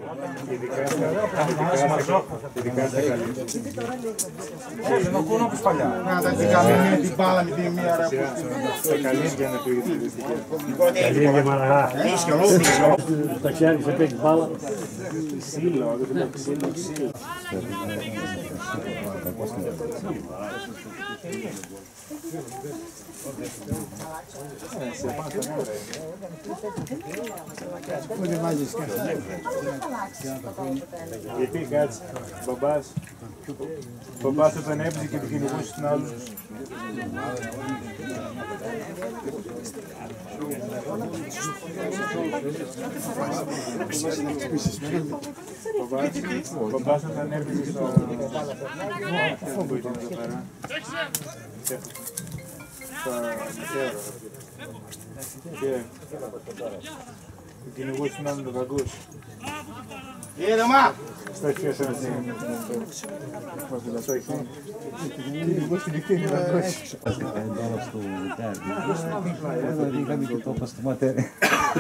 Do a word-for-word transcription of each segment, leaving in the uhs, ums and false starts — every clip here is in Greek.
Ειδικά στα καλύβια. Δεν ακούω όπως παλιά. Να τα δικαμίνει την μπάλα με τη μία ώρα. Τα καλύβια είναι το ίδιο. Καλύβια μαραγά. Τα χέρια σε παίξει μπάλα. Ξύλο, δεν είναι ξύλο, ξύλο. Πού δεν βάζεις κάτι. Γιατί κάτσε, μπαμπάς, μπαμπάς όταν έπαιζε και την κυνηγούσε στην άλλους. Μπαμπάς όταν έπαιζε στο... Πού ήταν εδώ πέρα. Στα Μετέωρα. Και την κυνηγούσε στην άλλους τον κακούς. Στο χέρι σας είναι. Στο χέρι. Κυνηγούσε την κτίνη τον κακούς. Είχαμε και το στο ματέρι.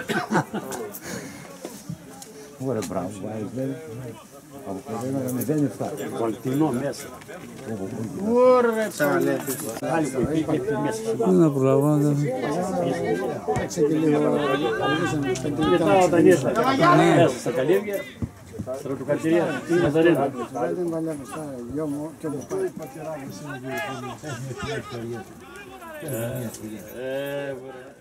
Ωραία, μπράβο, βάζει. Από κοντά με δεν έφτασε. Κολτινό μέσα. Ωραία, τσάλε. Άλλη που υπήρχε μέσα. Δεν προλαβαίνω. Έτσι και λίγο. Μετά όταν ήρθα μέσα στα καλύβια, στρατοκρατηρία, στη Ναζαρένα. Δεν βαλεύω στα γιο μου και μου πάει. Ε,